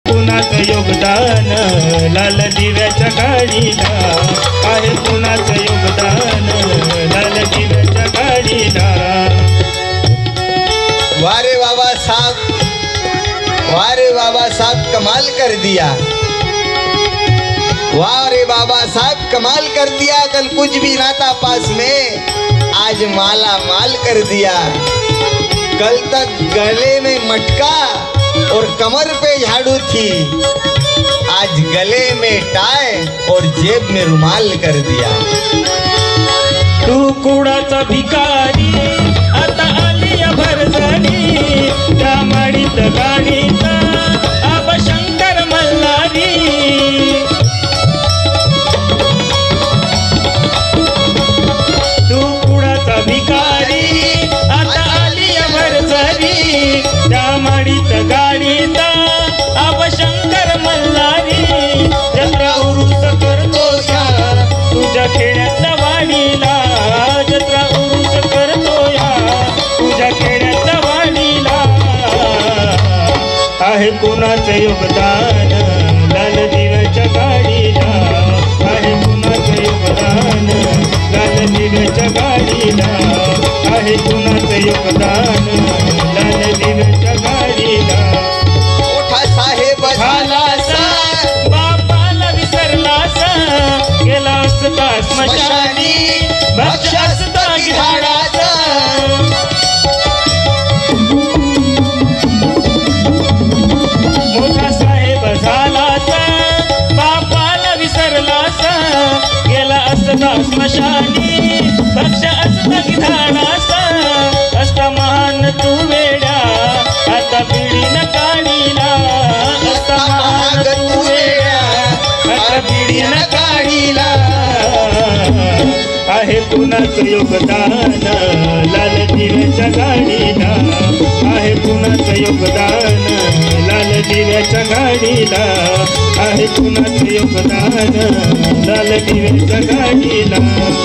कुणाचं योगदान लाल दिव्याच्या गाडीला, आहे कुणाचं योगदान लाल दिव्याच्या गाडीला. वारे बाबा साहब, वारे बाबा साहब कमाल कर दिया, वारे बाबा साहब कमाल कर दिया. कल कुछ भी ना था पास में, आज माला माल कर दिया. कल तक गले में मटका और कमर पे झाड़ू थी, आज गले में टाई और जेब में रुमाल कर दिया. तू कुडाचा भिकारी आता आली भरजणी, त्या माडीत गाडीत आबा शंकर मल्हारी. तू कुडाचा भिकारी आता आली भरजणी, त्या माडीत गाडीत आबा शंकर मल्हारी. जत्रा उरूस करतो या तुझ्या खेड्यातल्या वाडीला, जत्रा उरूस करतो या तुझ्या खेड्यातल्या वाडीला. आहे कुणाचं योगदान लाल दिव्याच्या गाडीला, आहे कुणाचं योगदान लाल दिव्याच्या गाडीला, आहे कुणाचं योगदान लाल दिव्याच्या गाडीला. मोठा साहेब झालासा बापाला विसरलासा, गेला असता स्मशानी भक्ष असता झाडाचा. मोठा साहेब झालासा बापाला विसरलासा, गेला असता स्मशानी भक्ष असता झाडाचा. असता महान तू वेड्या आता पिढी न काढीला, असता महान तू वेड्या आता पिढी न काढीला. आहे कुणाचं योगदान लाल दिव्याच्या गाडीला, आहे कुणाचं योगदान लाल दिव्याच्या गाडीला, आहे कुणाचं योगदान लाल दिव्याच्या गाडीला.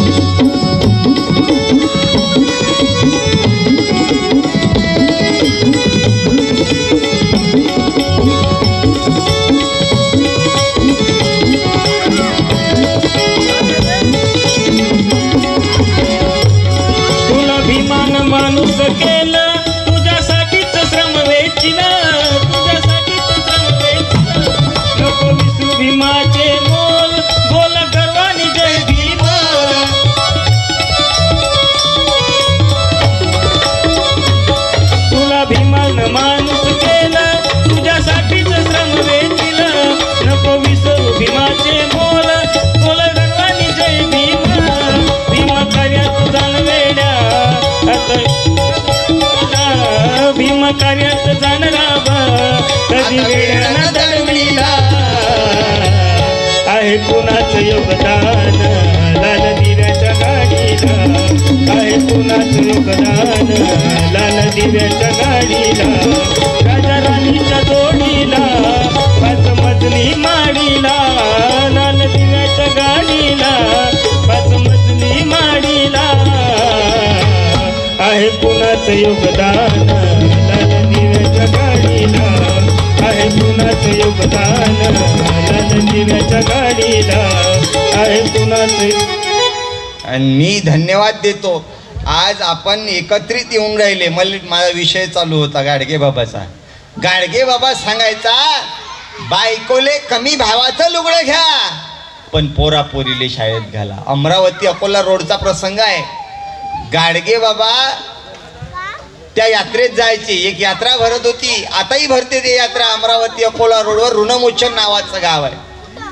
माणूस केलं तुझ्यासाठीच श्रम वेचिला, तुझ्यासाठीच श्रम वेचिला. नको विसरू भीमाचे मोल, बोल गर्वानी जय भीम. तुला भीमानं माणूस केलं तुझ्यासाठीच श्रम वेचिला. नको विसरू भीमाचे मोल, बोल गर्वानी जय भीम. भीम कार्यात जाण वेड्या भीम कार्यात जाणराब, कधी वेळ न दळवीला. आहे कुणाचं योगदान लाल दिव्याच्या गाडीला, आहे कुणाचं योगदान लाल दिव्याच्या गाडीला. राजा राणीच्या जोडीला पाच मजली माडीला, लाल दिव्याच्या गाडीला पाच मजली माडीला. आहे कुणाचं योगदान लाल दिव्याच्या गाडीला, आहे कुणाचं योगदान लाल दिव्याच्या गाडीला, आहे कुणाचं. आणि मी धन्यवाद देतो. आज आपण एकत्रित येऊन राहिले. माझा विषय चालू होता गाडगे बाबाचा. गाडगे बाबा सांगायचा बायकोले कमी भावाचं लुगडं घ्या पण पोरापोरीले शाळेत घाला. अमरावती अकोला रोडचा प्रसंग आहे. गाडगे बाबा त्या यात्रेत जायचे. एक यात्रा भरत होती, आताही भरते ते यात्रा. अमरावती अकोला रोडवर ऋणमोचन नावाचं गाव आहे.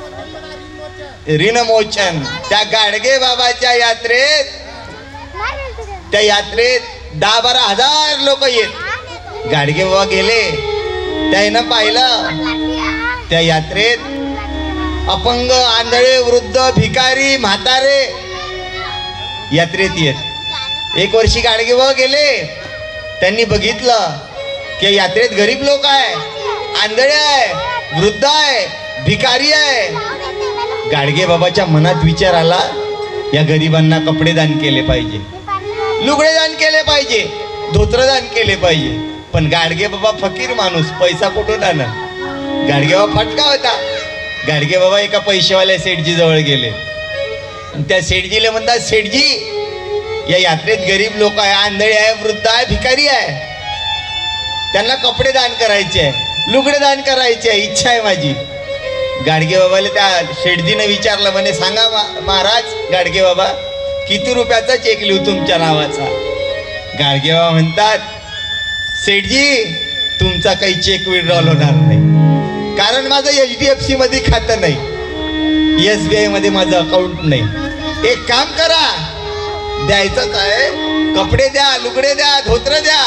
ऋणमोचन त्या गाडगे बाबाच्या यात्रेत, त्या यात्रेत 10-12 हजार लोक येत. गाडगे बाबा गेले, त्यानं पाहिलं त्या यात्रेत अपंग, आंधळे, वृद्ध, भिकारी, म्हातारे यात्रेत येत. एक वर्षी गाडगे बाबा गेले, त्यांनी बघितलं की यात्रेत गरीब लोक आहे, आंधळे आहे, वृद्ध आहे, भिकारी आहे. गाडगे बाबाच्या मनात विचार आला, या गरिबांना कपडे दान केले पाहिजे, लुगडे दान केले पाहिजे, धोत्र दान केले पाहिजे. पण गाडगे बाबा फकीर माणूस, पैसा कुठून आणणार? गाडगे बाबा फटका होता. गाडगे बाबा एका पैसेवाल्या सेठजी जवळ गेले. त्या सेठजीला म्हणतात, सेठजी या यात्रेत गरीब लोक आहे, आंधळे आहे, वृद्ध आहे, भिकारी आहे, त्यांना कपडे दान करायचे आहे, लुगडे दान करायचे आहे, इच्छा आहे माझी. गाडगे बाबाला त्या शेठजीने विचारलं, म्हणे सांगा महाराज गाडगे बाबा किती रुपयाचा चेक लिहू तुमच्या नावाचा. गाडगे बाबा म्हणतात, सेठजी तुमचा काही चेक विड्रॉल होणार नाही, कारण माझं HDFC मध्ये खातं नाही, SBI मध्ये माझं अकाउंट नाही. एक काम करा, द्यायचं आहे कपडे द्या, लुगडे द्या, धोत्र द्या.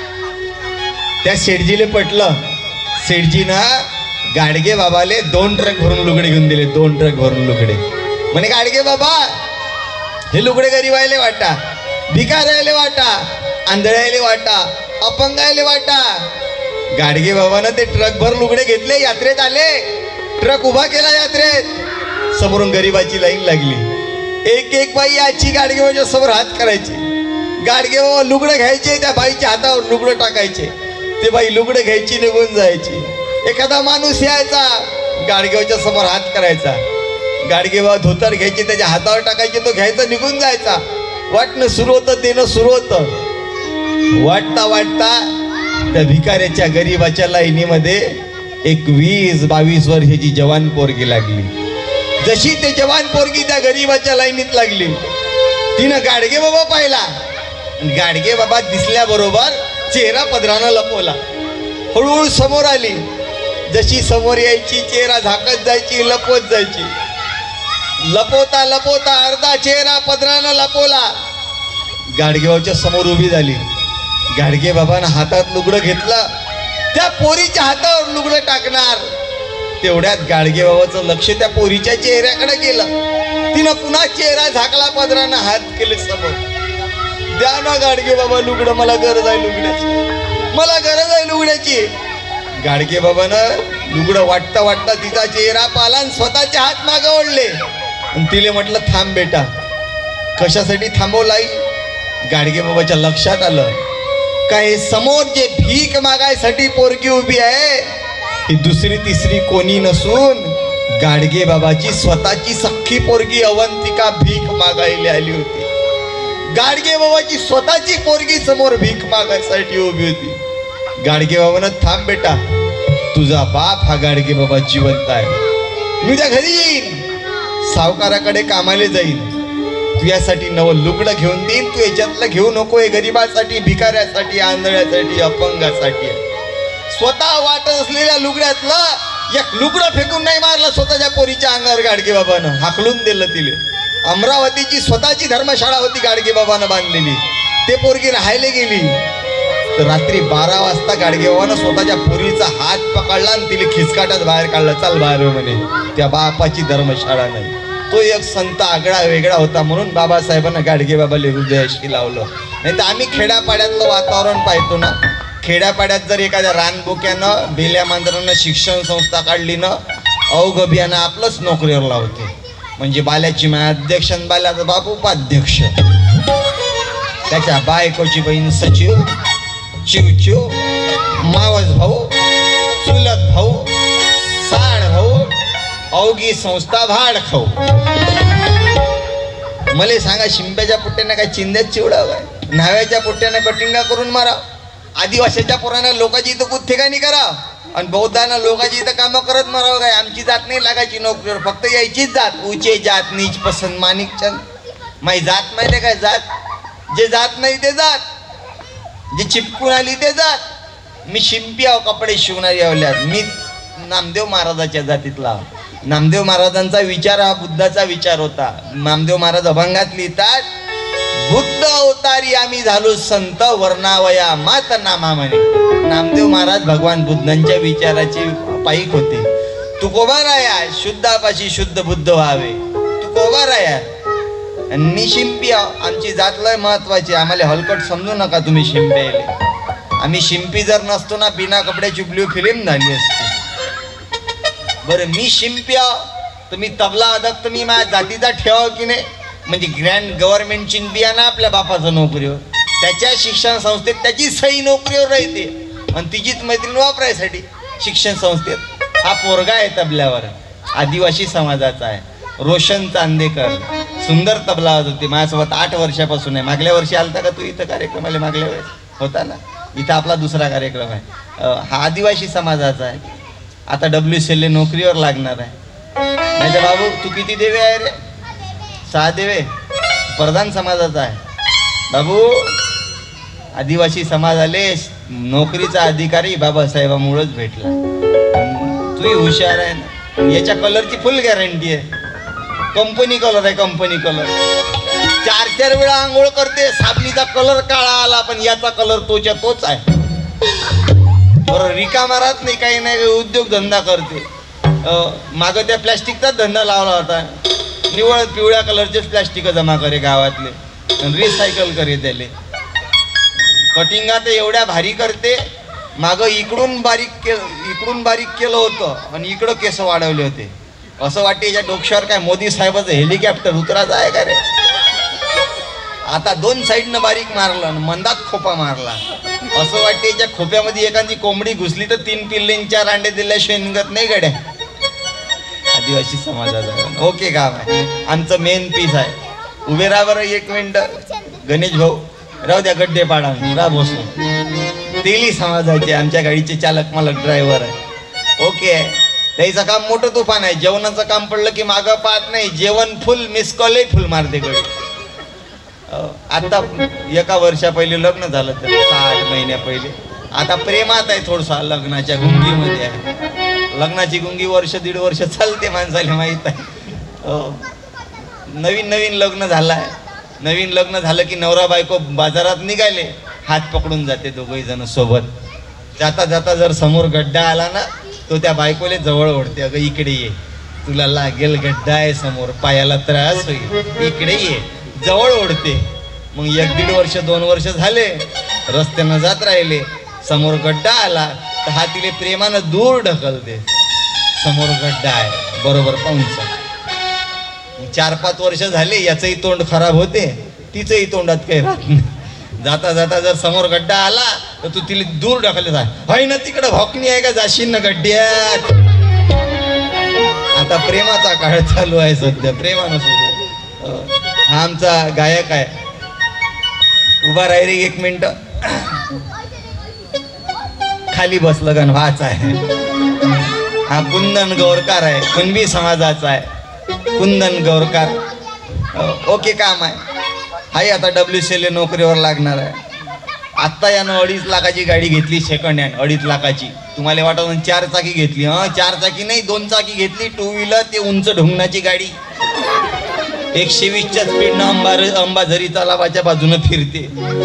त्या शेठजीले पटलं. शेठजीनं गाडगे बाबाले 2 ट्रक भरून लुगडे घेऊन दिले, 2 ट्रक भरून लुगडे. म्हणे गाडगे बाबा हे लुगडे गरीबायले वाटा, भिकाऱ्याले वाटा, आंधळ्याले वाटा, अपंगायले वाटा. गाडगे बाबानं ते ट्रक भर लुगडे घेतले, यात्रेत आले, ट्रक उभा केला यात्रेत. समोरून गरीबाची लाईन लागली. एक एक बाई याची गाडगे बाबाच्या समोर हात करायची. गाडगे बाबा लुगडं घ्यायचे, त्या बाईच्या हातावर लुगडं टाकायचे, ते बाई लुगडं घ्यायची, निघून जायची. एखादा माणूस यायचा, गाडगेबाच्या समोर हात करायचा, गाडगे बाबा धोतर घ्यायचे, त्याच्या हातावर टाकायचे, तो घ्यायचा, निघून जायचा. वाटणं सुरू होतं, देणं सुरू होतं. वाटता वाटता त्या भिकाऱ्याच्या गरीबाच्या लाईनीमध्ये एक 20-22 वर्षाची जवान पोरगी लागली. जशी ते जवान पोरगी त्या गरीबाच्या लाईनीत लागली, तिनं गाडगे बाबा पाहिला. गाडगे बाबा दिसल्याबरोबर चेहरा पदरानं लपवला, हळूहळू समोर आली. जशी समोर यायची चेहरा झाकत जायची, लपवत जायची. लपवता लपवता अर्धा चेहरा पदरानं लपवला. गाडगे बाबाच्या समोर उभी झाली. गाडगे बाबानं हातात लुगडं घेतलं, त्या पोरीच्या हातावर लुगडं टाकणार. तेवढ्यात गाडगे बाबाचं लक्ष त्या पोरीच्या चेहऱ्याकडे गेलं. तिनं पुन्हा चेहरा झाकला, पदरानं हात केले समोर. द्या ना गाडगे बाबा लुगडं, मला गरज आहे लुगड्याची, मला गरज आहे लुगड्याची. गाडगे बाबानं लुगडं वाटता वाटता तिचा चेहरा पाला आणि स्वतःचे हात मागे ओढले. आणि तिले म्हटलं, थांब बेटा. कशासाठी थांबवलाई? गाडगे बाबाच्या लक्षात आलं काय समोर जे भीक मागायसाठी पोरगी उभी आहे, ही दुसरी तिसरी कोणी नसून गाडगे बाबाची स्वतःची सख्खी पोरगी अवंतिका भीक मागायला आली होती. गाडगे बाबाची स्वतःची पोरगी समोर भीक मागायसाठी उभी होती. गाडगे बाबानं, थांब बेटा, तुझा बाप हा गाडगे बाबा जिवंत आहे, मी उद्या घरी येईन, सावकाराकडे कामाला जाईन, तुझ्यासाठी नवं लुगडं घेऊन देईन, तू याच्यातलं घेऊ नको, हे गरीबासाठी, भिकाऱ्यासाठी, आंधळ्यासाठी, अपंगासाठी. स्वतः वाटत असलेल्या लुगड्यातलं एक लुगडं फेकून नाही मारलं स्वतःच्या पोरीच्या अंगावर गाडगे बाबानं, हाकलून दिलं तिले. अमरावतीची स्वतःची धर्मशाळा होती गाडगे बाबानं बांधलेली, ते पोरगी राहायला गेली. तर रात्री 12 वाजता गाडगे बाबानं स्वतःच्या पोरीचा हात पकडला आणि तिला खिचकाटात बाहेर काढला, चाल बाहेर म्हणे, त्या बापाची धर्मशाळा नाही. तो एक संत आगळा वेगळा होता, म्हणून बाबासाहेबांना गाडगे बाबाला हृदयाशी लावलं. नाही तर आम्ही खेड्यापाड्यातलं वातावरण पाहतो ना, खेड्यापाड्यात जर एखाद्या रानबोक्यानं, बेल्या मांजरानं शिक्षण संस्था काढली ना, अवघबियानं आपलंच नोकरीवर लावते. म्हणजे बाल्याची माय अध्यक्ष आणि बाल्याचा बाप उपाध्यक्ष, त्याच्या बायकोची बहीण सचिव, चिवचिव, मावस भाऊ, चुलत भाऊ, साड भाऊ, अवघी संस्था भाड खाऊ. मला सांगा, शिंप्याच्या पुट्ट्यानं काय चिंध्यात चिवडाव काय, न्हाव्याच्या पुट्ट्यानं कटिंगा करून मारा, आदिवासीच्या पोरांना लोकांची इथं कुठ ठिकाणी करा, आणि बौद्धांना लोकांची इथं कामं करत मारावं काय. आमची जात नाही लागायची नोकरीवर, फक्त यायचीच जात, उचे जात, नीच पसंत, माणिकचंद. माही जात माहिती काय, जात जे जात नाही ते जात, जे चिपकून आली ते जात. मी शिंपी आहो, कपडे शिवणारी आवल्यात, मी नामदेव महाराजाच्या जातीतला. नामदेव महाराजांचा विचार हा बुद्धाचा विचार होता. नामदेव महाराज अभंगात लिहितात, बुद्ध अवतारी आम्ही झालो संत, वर्णावया मात नामा म्हणे. नामदेव महाराज भगवान बुद्धांच्या विचाराचे पाईक होते. तुकोबा राया शुद्धापाशी शुद्ध बुद्ध व्हावे, तुकोबा राया. आणि मी शिंपी आहो, आमची जात लय महत्वाची, आम्हाला हलकट समजू नका तुम्ही शिंप्याले. आम्ही शिंपी जर नसतो ना, बिना कपड्याची ब्ल्यू फिल्म झाली असती. बरं मी शिंप्या, तुम्ही तबला अदक तुम्ही माझ्या जातीचा ठेवा की नाही. म्हणजे ग्रँड गव्हर्नमेंट चिंपिया ना आपल्या बापाचं नोकरीवर, त्याच्या शिक्षण संस्थेत त्याची सही नोकरीवर राहते, आणि तिचीच मैत्रीण वापरायसाठी शिक्षण संस्थेत. हा पोरगा आहे तबल्यावर, आदिवासी समाजाचा आहे, रोशन चांदेकर. सुंदर तबला वाजवते, माझ्यासोबत 8 वर्षापासून आहे. मागल्या वर्षी आलता का तू इथं कार्यक्रमाला? मागल्या वेळेस होता ना. इथं आपला दुसरा कार्यक्रम आहे. हा आदिवासी समाजाचा आहे. आता WCL नोकरीवर लागणार आहे. नाही तर बाबू तू किती देवे आहे रे? 6 देवे. प्रधान समाजाचा आहे बाबू. आदिवासी समाजाले नोकरीचा अधिकारी बाबासाहेबामुळेच भेटला. तूही हुशार आहे ना. याच्या कलरची फुल गॅरंटी आहे. कंपनी कलर आहे, कंपनी कलर. 4 वेळा आंघोळ करते, साबणीचा कलर काळा आला, पण याचा कलर तोच्या तोच आहे. बरं रिकामा राहत नाही, काही नाही, उद्योगधंदा करते. मागं त्या प्लॅस्टिकचा धंदा लावला होता. निवळ पिवळ्या कलरचेच प्लॅस्टिक जमा करे गावातले, रिसायकल करे त्याले. कटिंगा तर एवढ्या भारी करते. मागं इकडून बारीक केलं होतं आणि इकडं केस वाढवले होते. असं वाटते याच्या डोक्यावर काय मोदी साहेबाचं हेलिकॉप्टर उतरायचं आहे का रे. आता 2 साईडनं बारीक मारलं आणि मंदात खोपा मारला. असं वाटते याच्या खोप्यामध्ये एखादी कोंबडी घुसली तर 3 पिल्ले 4 अंडे दिल्याशिवाय निघत नाही गड्या. आदिवासी समाजाचा ओके काम आहे. आमचं मेन पीस आहे. उभे राहा बरं 1 मिनिट. गणेश भाऊ राहू द्या, गड्डे पाडा रा बसून. तेली समाजाचे आमच्या गाडीचे चालक मालक ड्रायव्हर आहे. ओके आहे. त्याचं काम मोठं तुफान आहे. जेवणाचं काम पडलं की मागं पाहत नाही. जेवण फुल, मिस कॉलही फुल मारते गडी. आता 1 वर्षा पहिले लग्न झालं, तर 6-8 महिन्या पहिले. आता प्रेमात आहे थोडसा, लग्नाच्या गुंगीमध्ये आहे. लग्नाची गुंगी 1-1.5 वर्ष चालते, माणसाला माहीत आहे. नवीन लग्न झालं आहे. नवीन लग्न झालं की नवरा बायको बाजारात निघाले, हात पकडून जाते दोघंही जण सोबत. जाता जाता जर समोर गड्डा आला ना, तो त्या बायकोले जवळ ओढते. अगं इकडे ये, तुला लागेल, गड्डा आहे समोर, पायाला त्रास होईल, इकडे ये. जवळ ओढते. मग 1-1.5 वर्ष 2 वर्ष झाले, रस्त्यानं जात राहिले, समोर गड्डा आला तर हा तिले प्रेमानं दूर ढकलते. समोर गड्डा आहे बरोबर पाहून. 4-5 वर्ष झाले, याचंही तोंड खराब होते, तिचंही तोंडात काही राहत नाही. जाता जाता जर समोर गड्डा आला तर तू तिला दूर ढकलत आहे ना, तिकडं भोकणी आहे का, जाशील ना गड्ड्यात. आता प्रेमाचा काळ चालू आहे सध्या, प्रेमानं सुरू. हा आमचा गायक आहे. उभा राही रे 1 मिनिट. खाली बसलं गण वाच आहे. हा कुंदन गौरकार आहे, कुणबी समाजाचा आहे. कुंदन गौरकार ओके काम आहे. हाय आता WCL नोकरीवर लागणार आहे. आत्ता यानं 2.5 लाखाची गाडी घेतली, सेकंड हँड 2.5 लाखाची. तुम्हाला वाटत 4 चाकी घेतली. 4 चाकी नाही, 2 चाकी घेतली, 2 व्हीलर. ते उंच ढुंगणाची गाडी 120च्या स्पीडनं अंबाझरी तलावाच्या बाजूनं फिरते.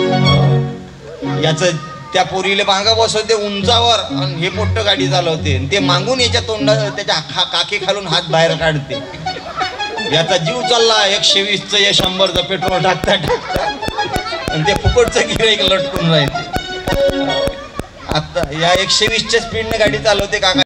याचं त्या पोरीले मागं बसवते उंचावर आणि हे मोठं गाडी चालवते. ते मागून याच्या त्याच्या काकी खालून हात बाहेर काढते. याचा जीव चालला 120चं या 100चं पेट्रोल टाकता आणि ते फुकटचं गिऱ्हाईक लटकून राहते. आता या 120च्या स्पीडने गाडी चालवते काका.